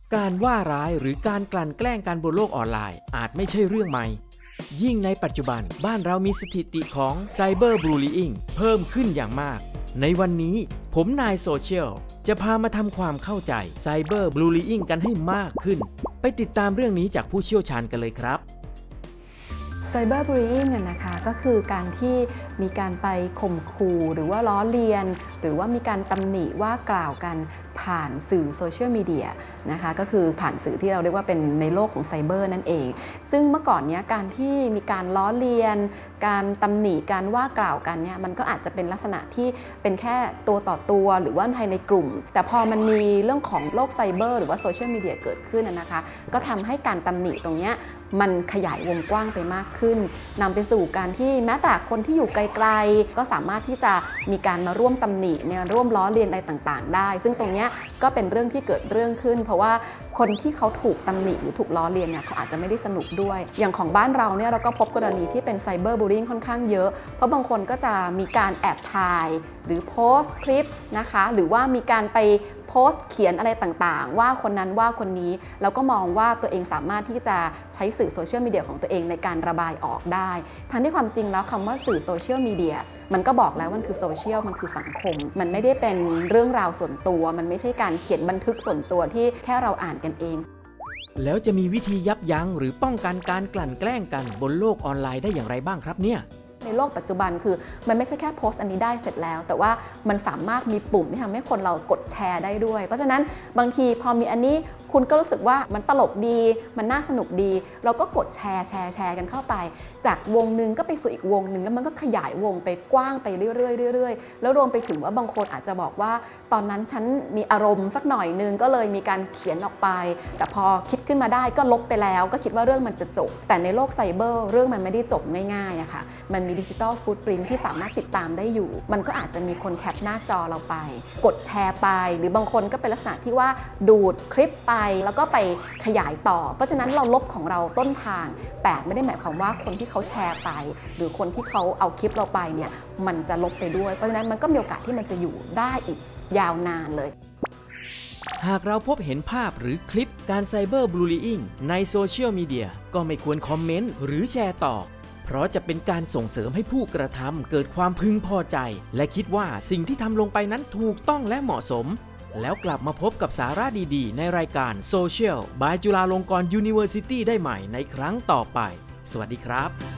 การว่าร้ายหรือการกลั่นแกล้งกันบนโลกออนไลน์อาจไม่ใช่เรื่องใหม่ยิ่งในปัจจุบันบ้านเรามีสถิติของไซเบอร์บูล y ิ n งเพิ่มขึ้นอย่างมากในวันนี้ผมนายโซเชียลจะพามาทำความเข้าใจไซเบอร์บูล y ิ n งกันให้มากขึ้นไปติดตามเรื่องนี้จากผู้เชี่ยวชาญกันเลยครับไซเบอร์บูล y ิ n งนะคะก็คือการที่มีการไปข่มขู่หรือว่าล้อเลียนหรือว่ามีการตำหนิว่ากล่าวกันผ่านสื่อโซเชียลมีเดียนะคะก็คือผ่านสื่อที่เราเรียกว่าเป็นในโลกของไซเบอร์นั่นเองซึ่งเมื่อก่อนนี้การที่มีการล้อเลียนการตำหนิการว่ากล่าวกันเนี่ยมันก็อาจจะเป็นลักษณะที่เป็นแค่ตัวต่อตัวหรือว่าภายในกลุ่มแต่พอมันมีเรื่องของโลกไซเบอร์หรือว่าโซเชียลมีเดียเกิดขึ้นนะคะก็ทำให้การตำหนิตรงนี้มันขยายวงกว้างไปมากขึ้นนำไปสู่การที่แม้แต่คนที่อยู่ไกลๆก็สามารถที่จะมีการมาร่วมตำหนิเนี่ยร่วมล้อเลียนอะไรต่างๆได้ซึ่งตรงนี้ก็เป็นเรื่องที่เกิดเรื่องขึ้นเพราะว่าคนที่เขาถูกตำหนิหรือถูกล้อเลียนเนี่ยเขาอาจจะไม่ได้สนุกด้วยอย่างของบ้านเราเนี่ยเราก็พบกรณีที่เป็นไซเบอร์บูล y ิ n งค่อนข้างเยอะเพราะบางคนก็จะมีการแอบถ่ายหรือโพสต์คลิปนะคะหรือว่ามีการไปโพสต์เขียนอะไรต่างๆว่าคนนั้นว่าคนนี้แล้วก็มองว่าตัวเองสามารถที่จะใช้สื่อโซเชียลมีเดียของตัวเองในการระบายออกได้ทั้งที่ความจริงแล้วคำว่าสื่อโซเชียลมีเดียมันก็บอกแล้วมันคือโซเชียลมันคือสังคมมันไม่ได้เป็นเรื่องราวส่วนตัวมันไม่ใช่การเขียนบันทึกส่วนตัวที่แค่เราอ่านกันเองแล้วจะมีวิธียับยั้งหรือป้องกันการกลั่นแกล้งกันบนโลกออนไลน์ได้อย่างไรบ้างครับเนี่ยในโลกปัจจุบันคือมันไม่ใช่แค่โพสต์อันนี้ได้เสร็จแล้วแต่ว่ามันสามารถมีปุ่มที่ทำให้คนเรากดแชร์ได้ด้วยเพราะฉะนั้นบางทีพอมีอันนี้คุณก็รู้สึกว่ามันตลกดีมันน่าสนุกดีเราก็กดแชร์กันเข้าไปจากวงนึงก็ไปสู่อีกวงนึงแล้วมันก็ขยายวงไปกว้างไปเรื่อยๆแล้วรวมไปถึงว่าบางคนอาจจะบอกว่าตอนนั้นฉันมีอารมณ์สักหน่อยนึงก็เลยมีการเขียนออกไปแต่พอคิดขึ้นมาได้ก็ลบไปแล้วก็คิดว่าเรื่องมันจะจบแต่ในโลกไซเบอร์เรื่องมันไม่ได้จบง่ายๆอะค่ะมันมีดิจิทัลฟุตปรินท์ที่สามารถติดตามได้อยู่มันก็อาจจะมีคนแคปหน้าจอเราไปกดแชร์ไปหรือบางคนก็เป็นลักษณะที่ว่าดูดคลิปไปแล้วก็ไปขยายต่อเพราะฉะนั้นเราลบของเราต้นทางแต่ไม่ได้หมายความว่าคนที่เขาแชร์ไปหรือคนที่เขาเอาคลิปเราไปเนี่ยมันจะลบไปด้วยเพราะฉะนั้นมันก็มีโอกาสที่มันจะอยู่ได้อีกยาวนานเลยหากเราพบเห็นภาพหรือคลิปการไซเบอร์บูล y ิ n งในโซเชียลมีเดียก็ไม่ควรคอมเมนต์หรือแชร์ต่อเพราะจะเป็นการส่งเสริมให้ผู้กระทำเกิดความพึงพอใจและคิดว่าสิ่งที่ทำลงไปนั้นถูกต้องและเหมาะสมแล้วกลับมาพบกับสาระดีๆในรายการ Social by จุฬาลงกรณ์ University ได้ใหม่ในครั้งต่อไปสวัสดีครับ